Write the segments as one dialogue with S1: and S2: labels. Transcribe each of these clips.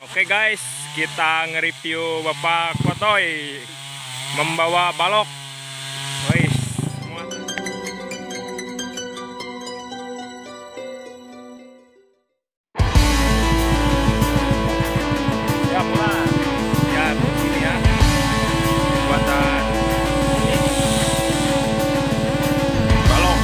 S1: Oke guys, kita nge-review Bapak Kotoy membawa balok. Wih, ya mulai. Ya begini ya. Buatan ini. Balok.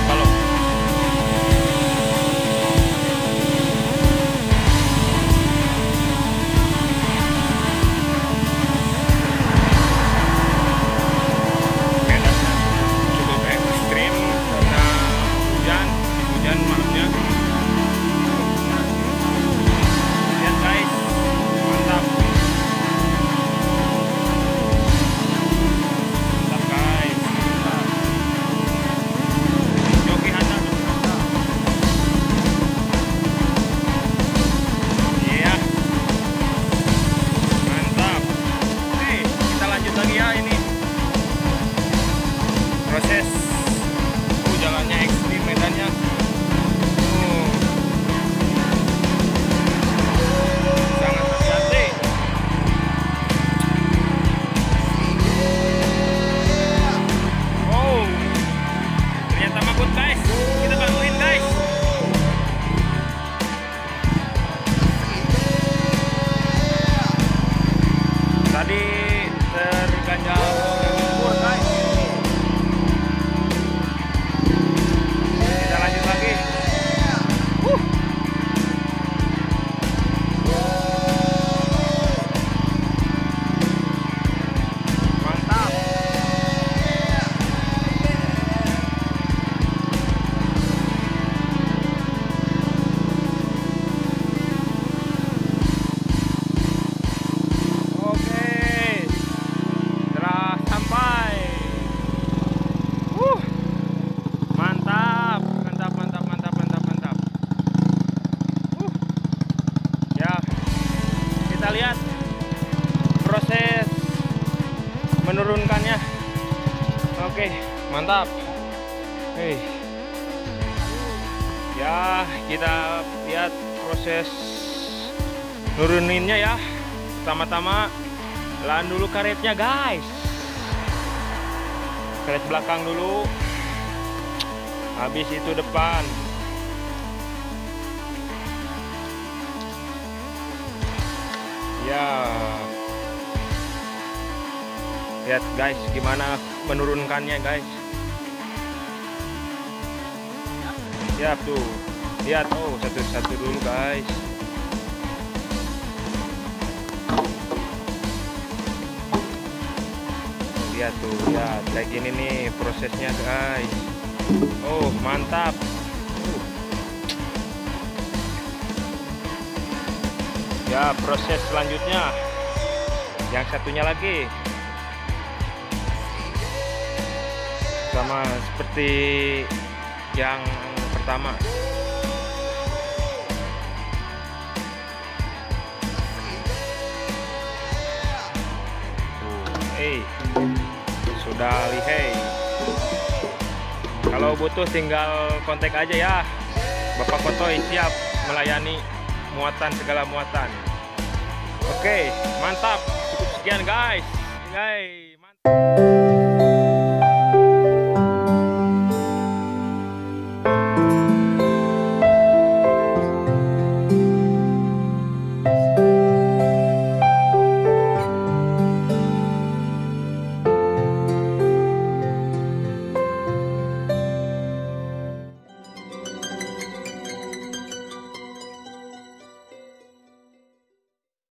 S1: Proses jalannya ekstrim medannya. Sangat hati-hati. Ternyata mabut guys. Kita bantuin guys. Tadi terganjal lumpur guys. Kita lihat proses menurunkannya. Oke, mantap. Ya, kita lihat proses nuruninnya ya. Pertama-tama lahan dulu karetnya guys. Karet belakang dulu. Habis itu depan. Ya, lihat guys gimana menurunkannya guys. Ya tuh, lihat satu-satu dulu guys. Lihat tuh, lihat kayak gini nih prosesnya guys. Mantap. Ya, proses selanjutnya yang satunya lagi sama seperti yang pertama. Sudah lihai. Kalau butuh tinggal kontak aja ya. Bapak Kotoy siap melayani segala muatan. Oke, mantap. Cukup sekian guys. Mantap.